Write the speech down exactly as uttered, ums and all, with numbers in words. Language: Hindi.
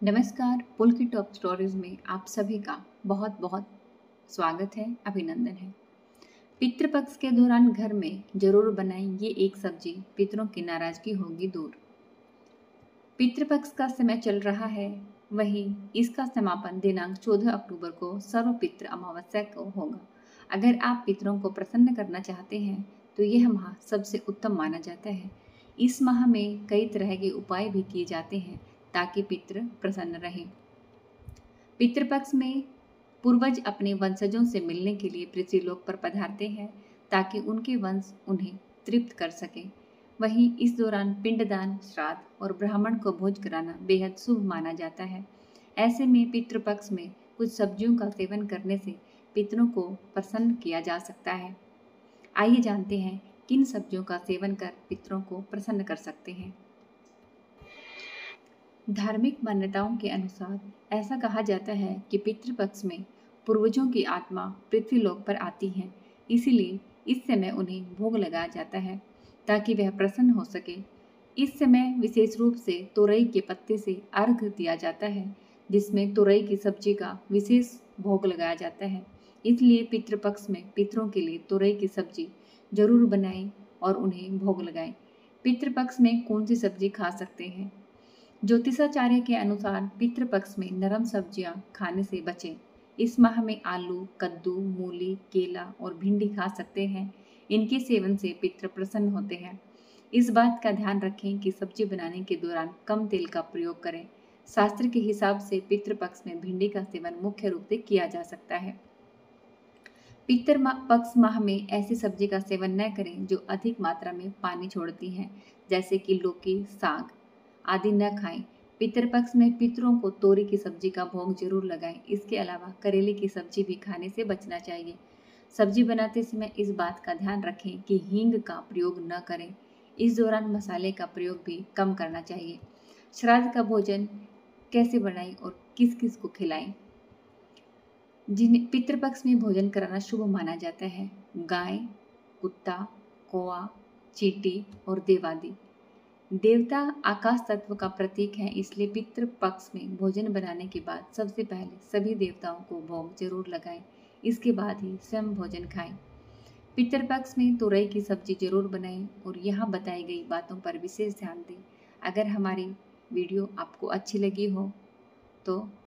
नमस्कार, पुल की टॉप स्टोरीज में आप सभी का बहुत बहुत स्वागत है, अभिनंदन है। पितृपक्ष के दौरान घर में जरूर बनाएं ये एक सब्जी, पितरों की नाराजगी होगी दूर। पितृपक्ष का समय चल रहा है, वहीं इसका समापन दिनांक चौदह अक्टूबर को सर्वपितृ अमावस्या को होगा। अगर आप पितरों को प्रसन्न करना चाहते हैं तो यह माह सबसे उत्तम माना जाता है। इस माह में कई तरह के उपाय भी किए जाते हैं ताकि पितृ प्रसन्न रहें। पितृपक्ष में पूर्वज अपने वंशजों से मिलने के लिए पृथ्वीलोक पर पधारते हैं ताकि उनके वंश उन्हें तृप्त कर सके। वहीं इस दौरान पिंडदान, श्राद्ध और ब्राह्मण को भोज कराना बेहद शुभ माना जाता है। ऐसे में पितृपक्ष में कुछ सब्जियों का सेवन करने से पितरों को प्रसन्न किया जा सकता है। आइए जानते हैं किन सब्जियों का सेवन कर पितरों को प्रसन्न कर सकते हैं। धार्मिक मान्यताओं के अनुसार ऐसा कहा जाता है कि पितृपक्ष में पूर्वजों की आत्मा पृथ्वीलोक पर आती है, इसीलिए इस समय उन्हें भोग लगाया जाता है ताकि वह प्रसन्न हो सके। इस समय विशेष रूप से तोरई के पत्ते से अर्घ्य दिया जाता है, जिसमें तोरई की सब्जी का विशेष भोग लगाया जाता है। इसलिए पितृपक्ष में पितरों के लिए तोरई की सब्जी जरूर बनाएं और उन्हें भोग लगाएं। पितृपक्ष में कौन सी सब्जी खा सकते हैं? ज्योतिषाचार्य के अनुसार पितृपक्ष में नरम सब्जियां खाने से बचें। इस माह में आलू, कद्दू, मूली, केला और भिंडी खा सकते हैं। इनके सेवन से पितृ प्रसन्न होते हैं। इस बात का ध्यान रखें कि सब्जी बनाने के दौरान कम तेल का प्रयोग करें। शास्त्र के हिसाब से पितृपक्ष में भिंडी का सेवन मुख्य रूप से किया जा सकता है। पितृपक्ष माह में ऐसी सब्जी का सेवन न करें जो अधिक मात्रा में पानी छोड़ती हैं, जैसे कि लौकी, साग आदि न खाएं। पितृपक्ष में पितरों को तोरी की सब्जी का भोग जरूर लगाएं। इसके अलावा करेले की सब्जी भी खाने से बचना चाहिए। सब्जी बनाते समय इस बात का ध्यान रखें कि हींग का प्रयोग न करें। इस दौरान मसाले का प्रयोग भी कम करना चाहिए। श्राद्ध का भोजन कैसे बनाएं और किस किस को खिलाएं? जिन्हें पितृपक्ष में भोजन कराना शुभ माना जाता है, गाय, कुत्ता, कौआ, चींटी और देवादि। देवता आकाश तत्व का प्रतीक है, इसलिए पितृ पक्ष में भोजन बनाने के बाद सबसे पहले सभी देवताओं को भोग जरूर लगाएं। इसके बाद ही स्वयं भोजन खाएं। पितृपक्ष में तोरई की सब्जी जरूर बनाएं और यहाँ बताई गई बातों पर विशेष ध्यान दें। अगर हमारी वीडियो आपको अच्छी लगी हो तो